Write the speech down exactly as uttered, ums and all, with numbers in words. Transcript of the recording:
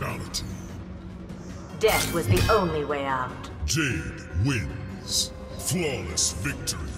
fatality. Death was the only way out. Jade wins. Flawless victory.